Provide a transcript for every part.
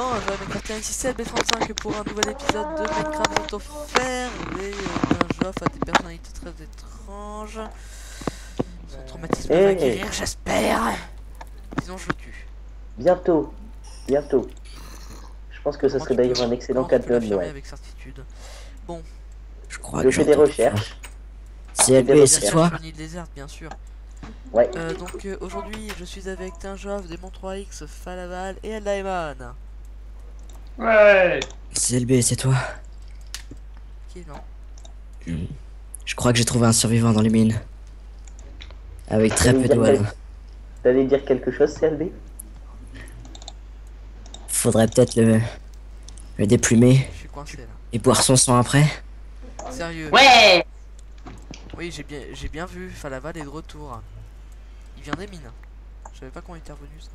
Bonjour Minecraft, ici c'est B35 pour un nouvel épisode de Minecraft Auto offert et d'un jeu à des personnalités très étranges. Son traumatisme va guérir, j'espère. Sinon je le tue. Bientôt, bientôt. Je pense que ce serait d'ailleurs un excellent cadeau de Noël. Avec certitude. Bon, je crois Je que fais des recherches. C'est des c'est recherches. toi. Une déserte bien sûr. Ouais. Donc aujourd'hui je suis avec Tinjov, Démon 3X, Falaval et Eldaemon. Ouais. CLB, c'est toi. Qui non? Je crois que j'ai trouvé un survivant dans les mines. Avec très peu de doigts. T'allais dire quelque chose, CLB? Faudrait peut-être le déplumer Je suis coincé là. et boire son sang après. Sérieux? Ouais. Oui, j'ai bien vu, Falaval est de retour. Il vient des mines. Je savais pas qu'on était revenu ça.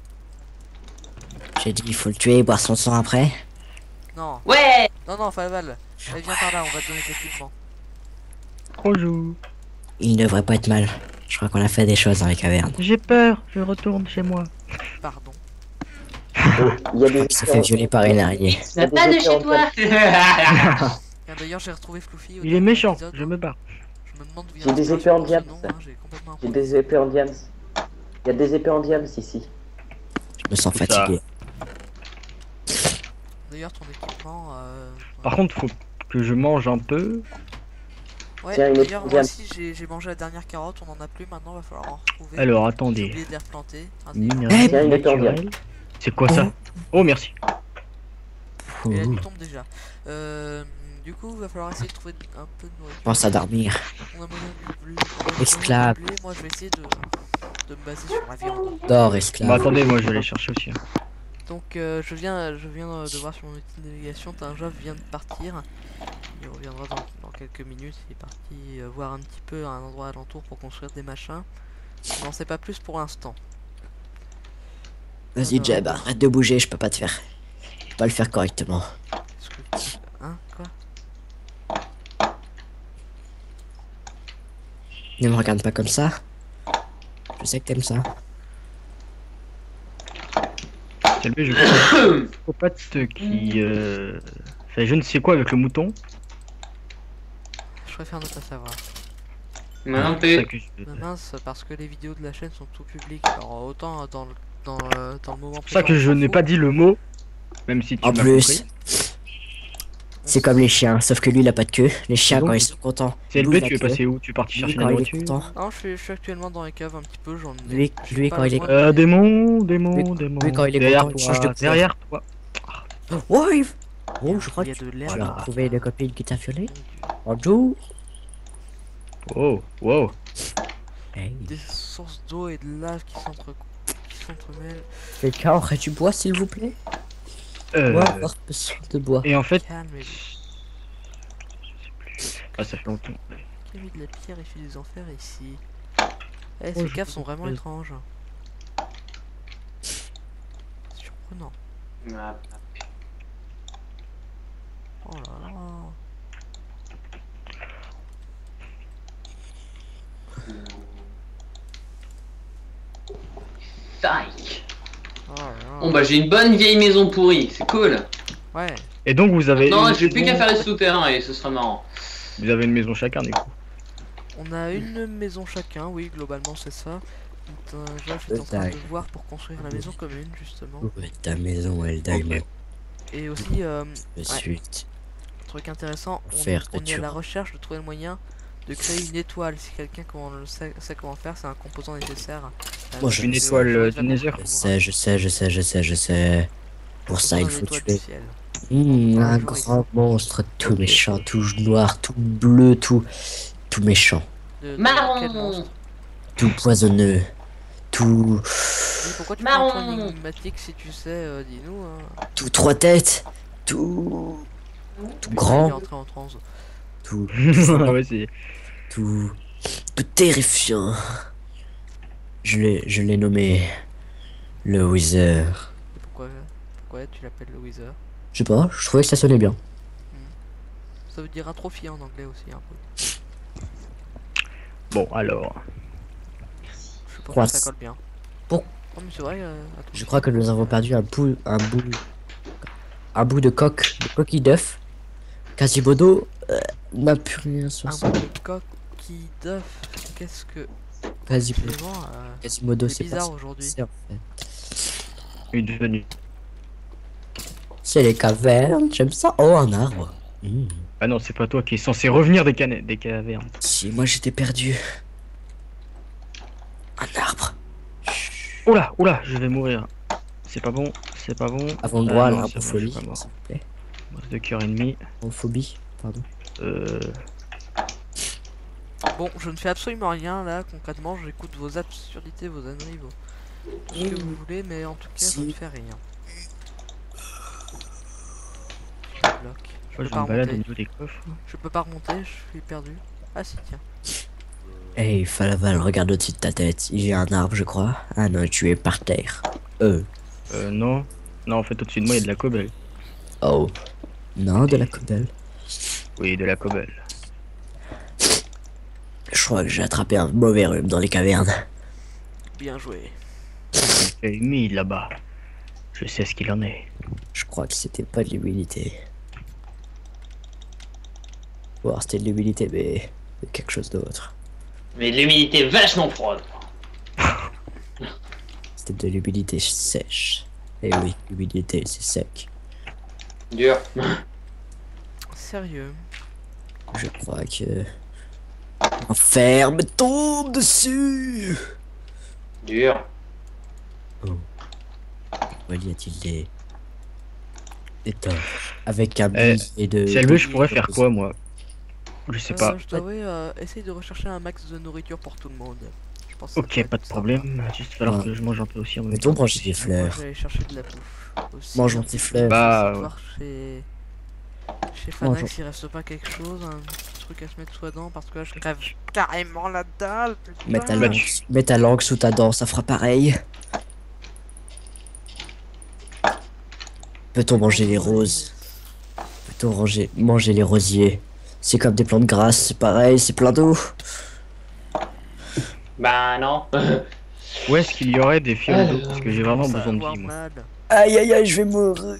J'ai dit il faut le tuer et boire son sang après. Non. Ouais. Non, Falaval. Allez, viens par là, on va te donner tes équipements. Bonjour. Il ne devrait pas être mal. Je crois qu'on a fait des choses dans les cavernes. J'ai peur, je retourne chez moi. Pardon. Il y a Je crois qu'il s'est fait violer par une araignée. Ça va pas de chez toi. D'ailleurs, j'ai retrouvé Fluffy. Il est méchant, je me bats. Je me demande d'où J'ai des épées en diams. J'ai complètement J'ai des épées en diams. Il y a des épées en diams ici. Je me sens fatigué. D'ailleurs, ton équipement. Par contre, faut que je mange un peu. Ouais, Tiens, une d'ailleurs, épée moi en aussi j'ai mangé la dernière carotte, on en a plus maintenant, va falloir en retrouver. Alors, J'ai attendez. oublié de les replanter. Minerai Tiens, une épée en diams. naturel. C'est quoi ça? Oh, merci. Et la nuit tombe déjà. Du coup, va falloir essayer de trouver un peu de nourriture. Pense à dormir. On a moyen de blé. Esclave. Moi, je vais essayer de me baser sur la viande. Dors, Bah esclave. attendez, moi je vais aller chercher aussi. Donc, je viens de voir sur mon outil de navigation, Tinjov vient de partir. Il reviendra dans quelques minutes. Il est parti voir un petit peu un endroit alentour pour construire des machins. On n'en sait pas plus pour l'instant. Vas-y, Jeb, arrête de bouger, je peux pas te faire. Je peux pas le faire correctement. Est-ce que... Hein? Quoi? Ne me regarde pas comme ça. Je sais que t'aimes ça. C'est le je psychopathe qui fait je ne sais quoi avec le mouton. Je préfère ne pas savoir. Maintenant C'est ça t'es. que je- Mince, parce que les vidéos de la chaîne sont tout publiques. Alors autant dans le moment C'est ça que je n'ai pas dit le mot, même si tu En m'as plus, compris. c'est comme les chiens, sauf que lui il a pas de queue. Les chiens, Donc, quand ils sont contents, C'est ils le bougent tu es la queue. passé où? Tu es parti Lui, chercher la quand il est nourriture? content. Non, je suis actuellement dans les caves un petit peu, j'en ai... Lui, je suis lui, pas quand il est- loin de- Démon, démon, Lui, démon. lui, quand il est derrière content, il toi, change de couleur. derrière toi. Oh, oh, je crois Il y que a de tu l'herbe. as retrouvé une copine qui t'a violé. Bonjour. Oh, wow. Hey. Des sources d'eau et de lave qui s'entremêlent. Quelqu'un aurait du bois, s'il vous plaît? Moi, avoir besoin de bois. Et en fait, Calmez-vous. ah, ça fait longtemps. Qui a mis de la pierre et fait des enfers ici? Eh, Oh, ces je caves peux sont vraiment pas. étranges. Surprenant. Oh là là. Tac. Oh là là. Bon bah j'ai une bonne vieille maison pourrie, c'est cool. Ouais. Et donc vous avez. Non, une j'ai plus qu'à maison- faire les souterrains et ce sera marrant. Vous avez une maison chacun du coup. On a une maison chacun, oui, globalement c'est ça. Je suis en train de voir pour construire la maison commune, justement. Où est ta maison, Eldaemon? Et aussi, De suite. truc intéressant, Faire on est à la tuer. recherche de trouver le moyen de créer une étoile. Si quelqu'un sait comment faire, c'est un composant nécessaire. Moi, je Une sais. étoile du Nether. Je sais. Pour ça, il faut tuer. Un Un grand monstre, tout méchant, tout noir, tout bleu, tout méchant, Marron. tout poisonneux, tout, Pourquoi tu Marron. prends un point énigmatique si tu sais, dis-nous. Hein. tout trois têtes, tout Il est grand, entré en transe. tout, Ouais, c'est. tout terrifiant. Je l'ai nommé le Wither. Pourquoi tu l'appelles le Wither? Je sais pas, je trouvais que ça sonnait bien. Ça veut dire atrophié en anglais aussi un peu. Bon, alors. Je sais pas Quoi, si ça colle bien. Pour- Oh mais c'est vrai, Je crois que nous avons perdu un bout un bout de coquille d'œuf. Quasimodo n'a plus rien sur Un ça. bout de coquille d'œuf. Qu'est-ce que. Quasimodo, Vraiment, Quasimodo c'est c'est bizarre pas aujourd'hui. c'est en fait. Une devenue. C'est les cavernes, j'aime ça. Oh, un arbre. Ah non, c'est pas toi qui est censé revenir des cavernes. Si, moi j'étais perdu. Un arbre. Oula, je vais mourir. C'est pas bon, c'est pas bon. Avant le droit à non, l'arbre c'est bon, je folie, suis pas mort. s'il vous plaît. De cœur ennemi. Phobie, pardon. Bon, je ne fais absolument rien là, concrètement, j'écoute vos absurdités, vos âneries, tout ce que vous voulez, mais en tout cas, je ne fais rien. Je bloque. Moi, je peux pas me balade au remonter. niveau des coffres. Je peux pas remonter, je suis perdu. Ah si, tiens. Hey, Falaval, regarde au-dessus de ta tête. J'ai un arbre, je crois. Ah non, tu es par terre. Non. Non, en fait, au-dessus de moi, il y a de la cobble. Oh. Non, de la cobble. Oui, de la cobble. Je crois que j'ai attrapé un mauvais rhume dans les cavernes. Bien joué. Et humide là-bas. Je sais ce qu'il en est. Je crois que c'était pas de l'humilité. Ou alors c'était de l'humilité, mais quelque chose d'autre. Mais de l'humidité vachement froide. C'était de l'humilité sèche. Et oui, l'humilité, c'est sec. Dur. Sérieux. Je crois que... Enfer me tombe dessus. Dur. Pourquoi y a-t-il des torches avec un Eh, billet de... Si elle veut, je pourrais faire quoi, moi? Je sais pas. Je devrais essayer de rechercher un max de nourriture pour tout le monde. Je pense que ça Ok, pourrait pas être de sympa. problème. Juste falloir Ouais. que je mange un peu aussi en même Mettons temps. brancher des Moi, fleurs. je vais aller chercher de la bouffe. Aussi. Mangeons tes fleurs. Bah, Voir chez Mangeons. Fanax, il reste pas quelque chose, un petit truc à se mettre sous la dent parce que là je crève carrément la dalle. Mets ta, putain. langue, mets ta langue sous ta dent, ça fera pareil. Peut-on manger les roses? Peut-on manger les rosiers? C'est comme des plantes grasses, c'est pareil, c'est plein d'eau. Bah non. Où est-ce qu'il y aurait des fioles d'eau? Alors, Parce que j'ai vraiment Ça va besoin de avoir vie, moi. mal. Aïe aïe aïe, je vais mourir.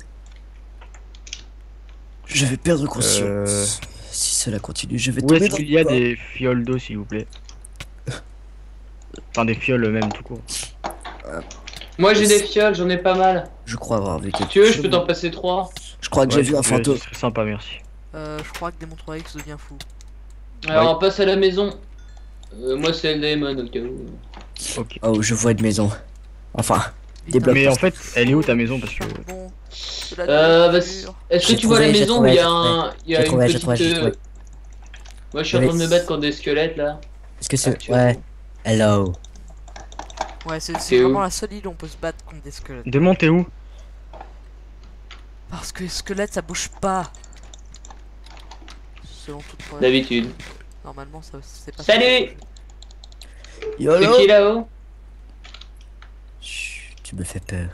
Je vais perdre conscience. Si cela continue, je vais Où tomber est-ce dans qu'il y a le bas. des fioles d'eau, s'il vous plaît? Enfin, des fioles même, tout court. Moi j'ai des fioles, j'en ai pas mal. Je crois avoir vu Si quelque tu veux, je chose. peux t'en passer 3. Je crois que j'ai vu un fantôme. Ce serait sympa, merci. Je crois que Démon 3X devient fou. Alors on passe à la maison. Moi c'est Eldaemon au cas où. Ok. Oh, je vois une maison. Enfin, Vite, Des blocs. Mais en fait, elle est où ta maison? Parce que... Charbon, de la Bah, nourriture. est-ce que J'ai tu vois la trouvé, j'ai maison où trouvé, il y j'ai a un. Il y a j'ai une trouvé, j'ai petite. trouvé, j'ai trouvé. Moi je suis en train de me battre contre des squelettes là. est-ce que c'est... Actuellement. Ouais. Hello. Ouais, c'est C'est vraiment où la seule île où on peut se battre contre des squelettes. Démon, t'es où? Parce que les squelettes ça bouge pas. Selon toute preuve. D'habitude. Normalement ça c'est pas. Salut. C'est YOLO. qui là-haut? Chut, tu me fais peur.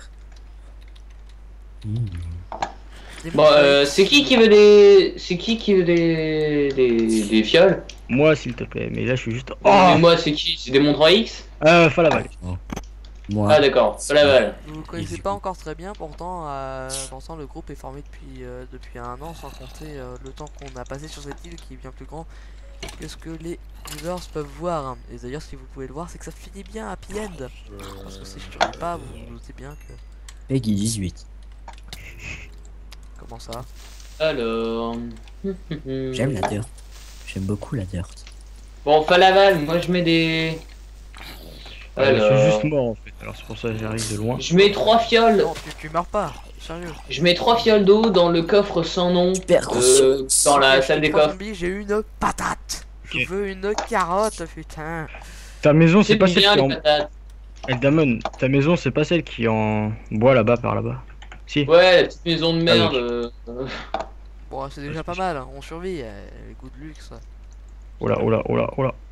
Bon, c'est qui veut des. C'est qui veut des fioles? Moi, s'il te plaît. Mais là, je suis juste... Mais Oh moi c'est qui? C'est Démon 3X? Falaval. Moi. Ah d'accord, pas la balle. Vous le connaissez pas encore très bien, pourtant le groupe est formé depuis un an, sans compter le temps qu'on a passé sur cette île qui est bien plus grand que ce que les viewers peuvent voir. Et d'ailleurs, si vous pouvez le voir, c'est que ça finit bien happy end. Parce que si je ne pas, vous vous doutez bien que. Peggy 18. Comment ça? Alors. J'aime la dirt. J'aime beaucoup la dirt. Bon, Falaval, moi je mets des. Je suis Alors. juste mort, en fait. Alors, c'est pour ça que j'arrive de loin. Je mets 3 fioles. Non, tu meurs pas, sérieux. Je mets 3 fioles d'eau dans le coffre sans nom. Perds conscience. Dans la Je salle suis des pas coffres. zombie, j'ai une patate. Je Ok. veux une carotte, putain. Ta maison, c'est C'est pas celle qui bien est les en... patates. Eldamon, ta maison, c'est pas celle qui est en bois là-bas, par là-bas. Si. Ouais, la petite maison de Ah, merde. Bon, c'est déjà pas mal, hein, on survit, les goûts de luxe. Oh là, oh là, oh là, oh là.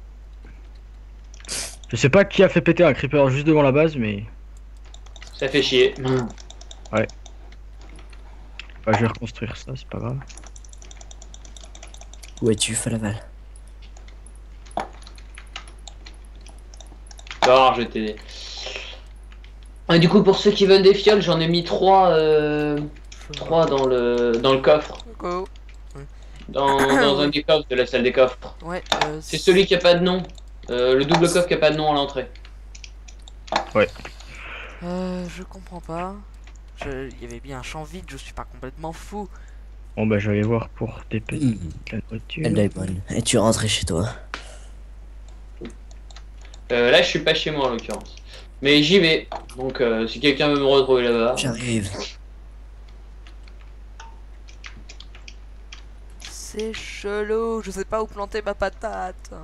Je sais pas qui a fait péter un creeper juste devant la base, mais... Ça fait chier. Bah, je vais reconstruire ça, c'est pas grave. Où es-tu, Falaval? Alors, je vais t'aider. Et du coup, pour ceux qui veulent des fioles, j'en ai mis 3. 3 dans le coffre. Go. Dans un des coffres de la salle des coffres. Ouais, C'est celui qui a pas de nom. Le double coffre qui a pas de nom à l'entrée. je comprends pas. Il y avait bien un champ vide, je suis pas complètement fou. Bon bah je vais aller voir pour TP. La nourriture. Diamond. Et tu es rentré chez toi. Là, je suis pas chez moi en l'occurrence. Mais j'y vais. Donc, si quelqu'un veut me retrouver là-bas. J'arrive. C'est chelou, je sais pas où planter ma patate.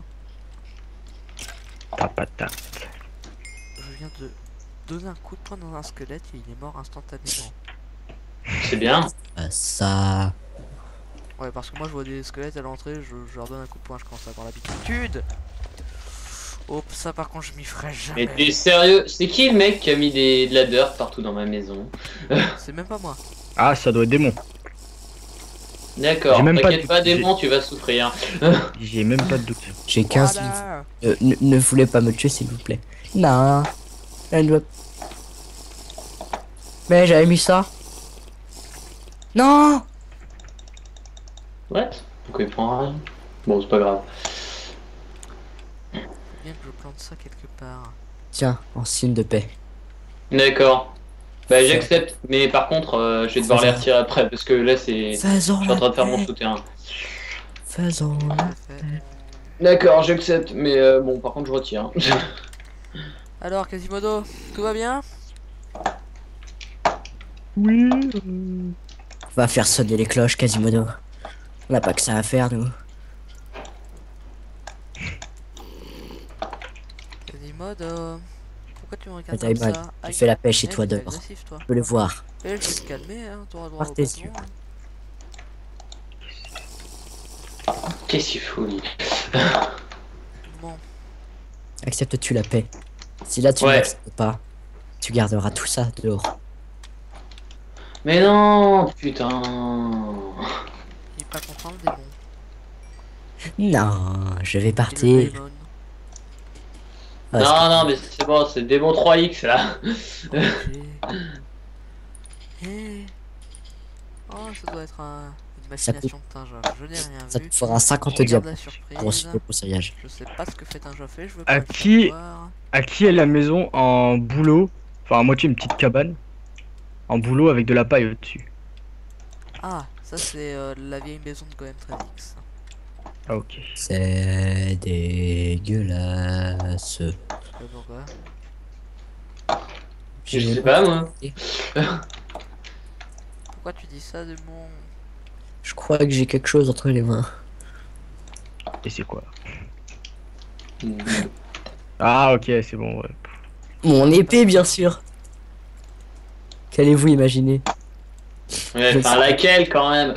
Ta patate. Je viens de donner un coup de poing dans un squelette et il est mort instantanément. C'est bien. Ça. Ouais, parce que moi je vois des squelettes à l'entrée, je leur donne un coup de poing, je commence à avoir l'habitude. Oh, ça par contre je m'y ferai jamais. Mais t'es sérieux? C'est qui le mec qui a mis de la dirt partout dans ma maison? C'est même pas moi. Ah, ça doit être démon. D'accord, J'ai même pas t'inquiète de- pas, démon, tu vas souffrir. J'ai même pas de doute. J'ai 15 Voilà. ne voulez pas me tuer, s'il vous plaît. Non. Elle doit... Mais j'avais mis ça. Non. What? Pourquoi il prend rien? Bon, c'est pas grave. Bien que je plante ça quelque part. Tiens, en signe de paix. D'accord. Bah, j'accepte, mais par contre, je vais devoir les retirer après parce que là, c'est. Je Faisons suis en train de faire la mon paix. souterrain. Faisons la Parfait. D'accord, j'accepte, mais bon, par contre, je retire. hein. Alors Quasimodo, tout va bien? Oui. On va faire sonner les cloches, Quasimodo. On n'a pas que ça à faire, nous. Quasimodo, pourquoi tu me regardes Diamond, comme ça? tu Aïe. fais la paix chez Eh, toi t'es dehors. agressif, toi. Je peux le voir. Eh, je vais te calmer, hein, t'auras le droit Par au tes bâton, yeux. hein. Qu'est-ce qu'il faut, lui? Bon, Acceptes-tu la paix? Si là tu Ouais. n'acceptes pas, tu garderas tout ça dehors. Mais non, putain. il est pas content le démon. Non, je vais Et le partir. démon. Ah, Non, non, mais c'est bon, c'est démon 3X là. Ok. Eh. Oh, ça doit être une machination de Tinjoff. Je n'ai rien ça vu. te fera 50 Je regarde diamants la pour surprise. le brossage. Je sais pas ce que fait Tinjoff et je veux À pas le qui- savoir. À qui est la maison en boulot? Enfin, à moitié une petite cabane. En boulot avec de la paille au-dessus. Ah, ça c'est la vieille maison de Golem Tradix. Ah, ok. C'est dégueulasse. Pourquoi? Je sais pas, moi. Pourquoi tu dis ça, démon? Je crois que j'ai quelque chose entre les mains. Et c'est quoi? Ah, ok, c'est bon. Ouais. Mon épée, bien sûr. Qu'allez-vous imaginer? Ouais, enfin, laquelle quand même?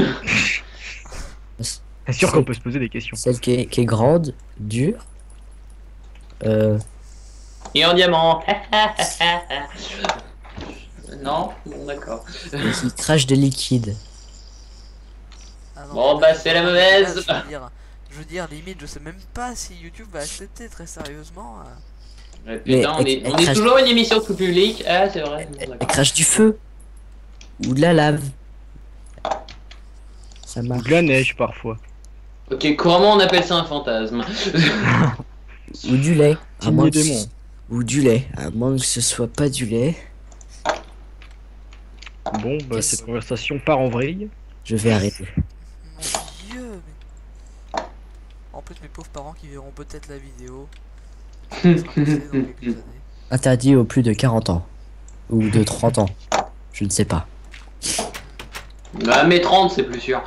C'est sûr qu'on peut se poser des questions. Celle qui est grande, dure. Et en diamant. Non? Bon, d'accord. et qui crache de liquide. Ah non, Bon, mais bah, là, c'est la là, mauvaise. je veux dire, limite, je sais même pas si YouTube va accepter très sérieusement. Ouais, Mais putain, on est elle crache- toujours une émission tout public. Ah, c'est vrai. Bon, Elle d'accord. crache du feu. Ou de la lave. Ça Ou marche. de la neige parfois. Ok, couramment on appelle ça un fantasme. Ou du lait. À Signe moins des que démons. ce- Ou du lait. À moins que ce soit pas du lait. Bon, bah, Yes. cette conversation part en vrille. Je vais arrêter. Mon dieu, mais... En plus, mes pauvres parents qui verront peut-être la vidéo. Ça sera passé dans quelques années. Interdit aux plus de 40 ans. Ou de 30 ans. Je ne sais pas. Bah, mes 30, c'est plus sûr.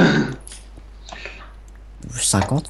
Ou 50.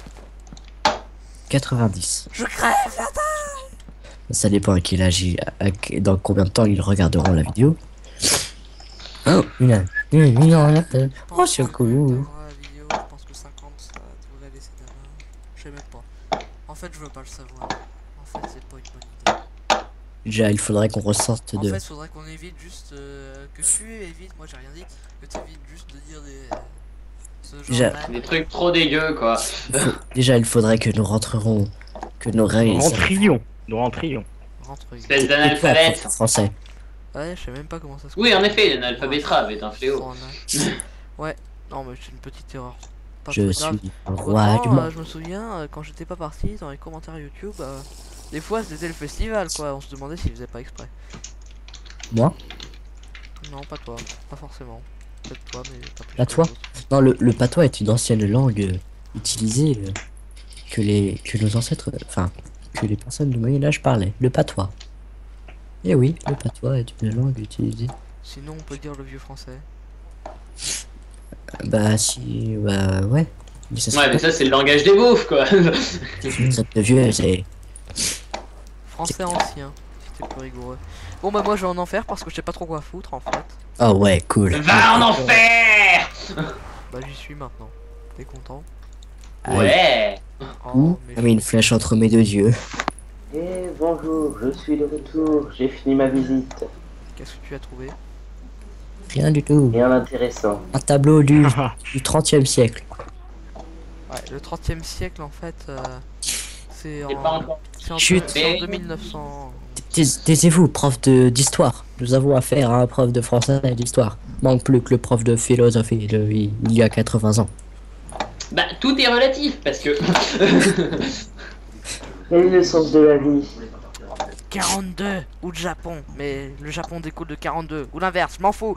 90. Je crève là. Ça dépend à quel âge, dans combien de temps ils regarderont la vidéo. Oh, oh, c'est cool. La vidéo, je pense que 50 ça devrait laisser ta main. Je sais même pas. En fait, je veux pas le savoir. En fait, c'est pas une bonne idée. Déjà, il faudrait qu'on ressorte En de... fait, faudrait qu'on évite juste que tu évites, moi j'ai rien dit, que tu évites juste de dire des. Ce genre Déjà- de- Des trucs trop dégueux, quoi. Déjà, il faudrait que nous rentrerons... Que nos règles... Rentrions. Nous rentrions. Rentre. Espèce Et toi, d'analphabète. prof français. Ouais, je sais même pas comment ça se Oui, en prononce. effet, l'analphabet arabe est un fléau. Ouais, non, mais c'est une petite erreur. Pas Je très suis grave. le roi du Autant, monde. je me souviens, quand j'étais pas parti, dans les commentaires YouTube, des fois c'était le festival, quoi. On se demandait s'ils faisaient pas exprès. Moi? Non, pas toi, pas forcément. Peut-être toi, mais pas plus. Pas que toi? les autres. Non, le patois est une ancienne langue utilisée que nos ancêtres, enfin, que les personnes du Moyen-Âge parlaient. Le patois. Eh oui, le patois est une langue utilisée. Sinon, on peut dire le vieux français. Bah, si, bah, ouais. Mais ça Ouais, mais ça, c'est le langage des beaufs, quoi. serait vieux, c'est. Français ancien, si t'es plus rigoureux. Bon, bah, moi je vais en enfer parce que je sais pas trop quoi foutre en fait. Oh ouais, cool. Va en enfer. Bah, j'y suis maintenant. T'es content? Ouais. Ouh, mais j'ai mis une flèche entre mes deux yeux. Eh bonjour, je suis de retour, j'ai fini ma visite. qu'est-ce que tu as trouvé? Rien du tout. Rien d'intéressant. Un tableau du 30e siècle. Ouais, le 30e siècle en fait, c'est C'est pas en, encore. c'est en, Chut. c'est en 2900. Taisez-vous, prof d'histoire. Nous avons affaire à un prof de français et d'histoire. Manque plus que le prof de philosophie il y a 80 ans. Bah, tout est relatif, parce que. Quel est le sens de la vie? 42 ou le Japon, mais le Japon découle de 42 ou l'inverse, je m'en fous.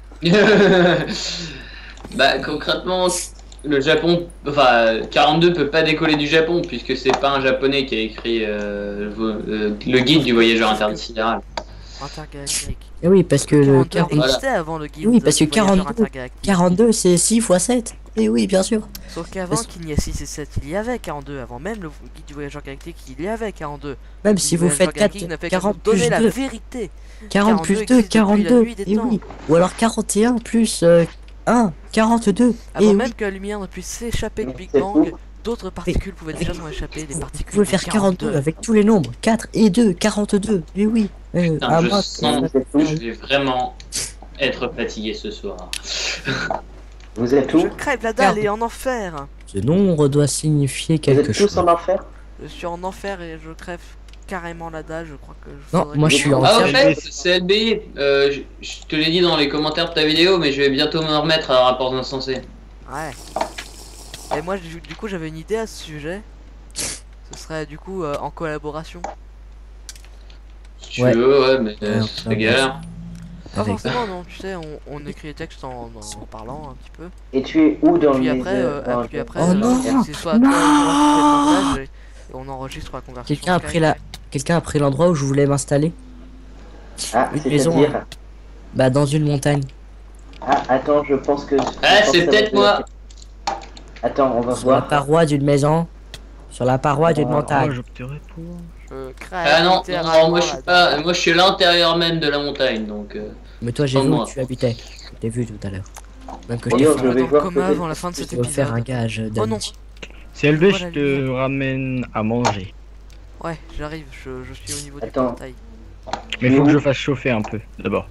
Bah, concrètement, le Japon. Enfin, 42 peut pas décoller du Japon, puisque c'est pas un japonais qui a écrit le guide du voyageur intersidéral. Intergalactique. Et oui, parce que le 42 existait avant le guide. Oui, parce que du voyageur 42 intergalactique. 42 c'est 6 x 7. Et oui, bien sûr. Sauf qu'avant qu'il n'y ait 6 et 7, il y avait 42. Avant même le guide du voyageur galactique, il y avait 42. Même Le si guide du vous faites voyageur galactique 4, n'a fait qu'à 40 nous donner plus la 2, vérité. 40 plus 2, existe depuis la 42. nuit des Et temps. oui. Ou alors 41 plus 1, 42. Avant Et même oui, que la lumière ne puisse s'échapper du Mais Big c'est Bang, fou. d'autres particules pouvaient déjà s'en échapper. Des vous particules pouvez faire 42 avec tous les nombres. 4 et 2, 42. Et oui. Putain, à je moi, sens c'est que tout. je vais vraiment être fatigué ce soir. Vous êtes Je où? crève la dalle et en enfer. ce nombre doit signifier Vous quelque êtes tous chose. en enfer? Je suis en enfer et je crève carrément la dalle. Je crois que. Non, faudrait moi que je suis en Ah, au enfer. fait, CLB, je te l'ai dit dans les commentaires de ta vidéo, mais je vais bientôt me remettre à rapport d'insensé. Ouais. Et moi, du coup, j'avais une idée à ce sujet. Ce serait du coup en collaboration. Si tu Ouais. veux, ouais, mais Ouais, c'est pas galère. Pas Avec- forcément, non, tu sais, on écrit les textes en parlant un petit peu. Et tu es où dans Puis les après, dans- puis après Oh non, c'est soit toi ou moi qui fais le montage et on enregistre la conversation. Quelqu'un a Skype. pris Quelqu'un a pris l'endroit où je voulais m'installer? Ah, une maison, c'est-à-dire... Bah dans une montagne. Ah, attends, je pense que... Ah, c'est peut-être moi. Attends, on va Sur la voir. paroi d'une maison. Sur la paroi d'une Oh, montagne. j'opterais pour. Je crève Ah non, littéralement moi je suis la pas. dalle. Moi je suis à l'intérieur même de la montagne, donc. Mais toi, j'ai Sans vu où moi. tu habitais. Je t'ai vu tout à l'heure. Même que je D'ailleurs, t'ai je On vais est dans le voir coma peut-être- avant la fin de cet offert un épisode. gage Oh non. d'amitié. CLB, Voilà, je te ramène à manger. Ouais, j'arrive, je suis au niveau Attends. du portail. Mais Tu es faut que où je fasse chauffer un peu d'abord.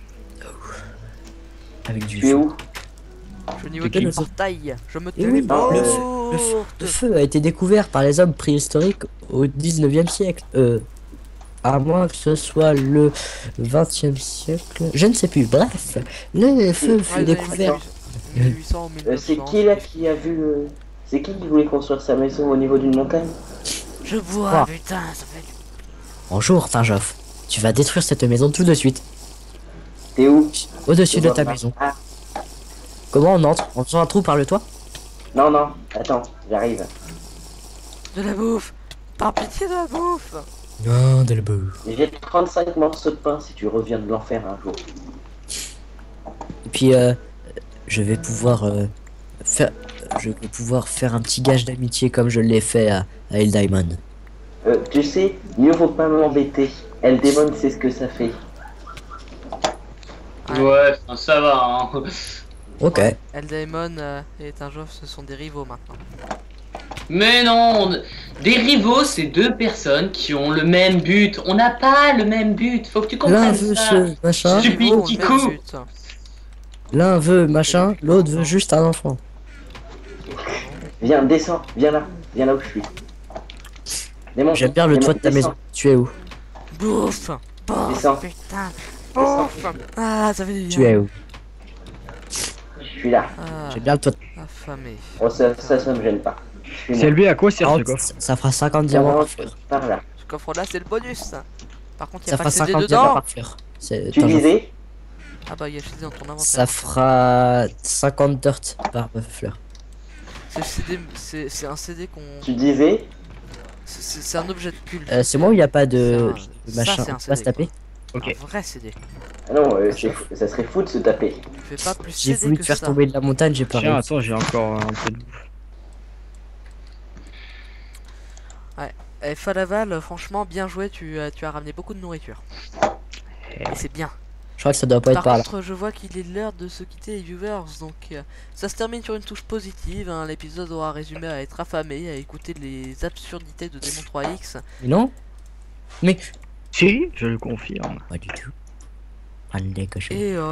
Avec du Tu es feu. où? Je suis au niveau C'est du qui, portail. Je me Eh oui, non, téléporte. Le feu a été découvert par les hommes préhistoriques au 19e siècle. À moins que ce soit le 20e siècle. Je ne sais plus. Bref, le feu Ouais, fut les découvert. années 1800 ou 1900. C'est qui là qui a vu... C'est qui voulait construire sa maison au niveau d'une montagne? Je bois, Ah. putain, ça fait du... Bonjour, Tinjoff. Tu vas détruire cette maison tout de suite. T'es où? Au-dessus Je de vois ta pas. maison. Ah, Comment on entre? En faisant un trou par le toit? non, non, attends, j'arrive. De la bouffe. Par pitié de la bouffe. Non, de la boue. J'ai 35 morceaux de pain si tu reviens de l'enfer un jour. Et puis, je vais pouvoir faire un petit gage d'amitié comme je l'ai fait à Eldaimon. Tu sais, mieux vaut pas m'embêter. Elle démon, c'est ce que ça fait. Ouais. Ouais, enfin, ça va, hein. Ok. Eldaemon et Tinjoff, ce sont des rivaux maintenant. Mais non, des rivaux, c'est deux personnes qui ont le même but. On n'a pas le même but, faut que tu L'un comprennes veut ça. ce machin, Stupide Rivaux ont le petit même coup. but. l'un veut machin, l'autre veut juste un enfant. Viens, descends, viens là où je suis. Démon, J'aime bien le démon, toit de ta descends. maison. Tu es où? Bouffe. Bouffe, Descends. putain. bouffe. Ah, ça fait du Tu bien. es où? Je suis là. Ah, J'ai bien le toit. affamé. Oh, ça me gêne pas. Suis-moi. CLB, à quoi sert ce Alors, coffre? ça fera 50 diamants par fleur. Par là. Ce coffre-là, c'est le bonus. Par contre, il n'y Ça a pas fera de CD 50 diamants dedans. par fleur. C'est- Tu attends, j'en- disais Ah bah, il y a CD dans ton inventaire. Ça fera 50 dirt par fleur. C'est le CD, c'est un CD qu'on... Tu disais C'est un objet de culte. C'est moi où il n'y a pas de C'est un- machin. ça, c'est un On va se CD, taper. Ok. Un vrai CD. Ah non, ça serait fou de se taper. Tu fais pas plus J'ai CD voulu que te faire ça. tomber de la montagne, j'ai pas Tiens, réussi. attends, j'ai encore un peu de bouffe. Et Falaval, franchement, bien joué, tu as ramené beaucoup de nourriture. Et c'est bien. Je crois que ça doit pas être Par par là. contre, je vois qu'il est l'heure de se quitter les viewers, donc ça se termine sur une touche positive. Hein. L'épisode aura résumé à être affamé, à écouter les absurdités de Démon 3X. Mais non. Mais Si, je le confirme. pas du tout. Allez, cochon.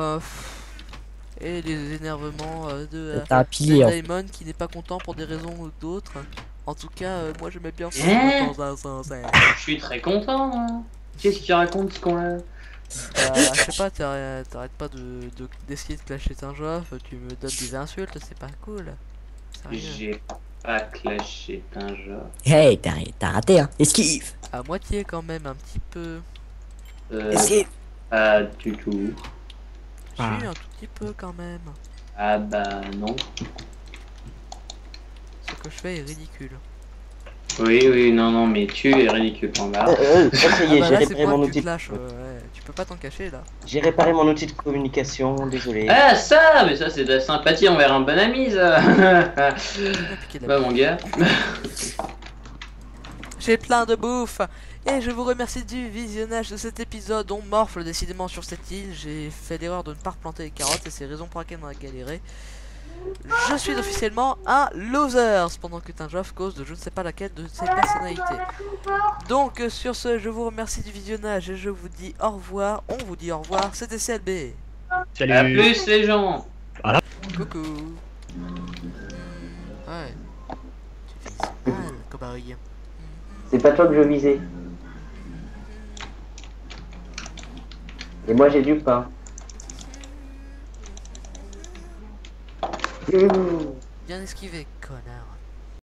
Et les énervements de T'as un pilier en fait. Daemon qui n'est pas content pour des raisons ou d'autres. En tout cas, moi j'aimais bien ça Hein dans un sens. Je suis très content. Hein. Qu'est-ce qu'il raconte ce qu'on a? Je sais pas, t'arrêtes pas d'essayer de clasher Tinjoff, tu me donnes des insultes, c'est pas cool. Sérieux. J'ai pas clashé un genre. Hey, t'as raté hein. Esquive. À moitié quand même, un petit peu. Esquive. Pas du tout. Ah. Si, un tout petit peu quand même. Ah bah non. Ce que je fais est ridicule. Oui, non, mais tu es ridicule en bas. Ça y est, bah j'ai là, c'est réparé moi mon que tu outil. clashes, ouais. Tu peux pas t'en cacher là. J'ai réparé mon outil de communication, désolé. Ah ça, mais ça c'est de la sympathie envers un bon ami ça. Tu m'as piqué de la Bah mon gars. J'ai plein de bouffe. Et je vous remercie du visionnage de cet épisode. On morfle décidément sur cette île. J'ai fait l'erreur de ne pas replanter les carottes et c'est raison pour laquelle on a galéré. Je suis officiellement un loser pendant que Tinjoff cause de je ne sais pas laquelle de ses personnalités. Donc sur ce, je vous remercie du visionnage et je vous dis au revoir. On vous dit au revoir. C'était CLB. Salut. À plus les gens. Coucou. Ouais. Tu vises mal, cobaye. C'est pas toi que je visais. Et moi j'ai du pain. Bien esquivé, connard.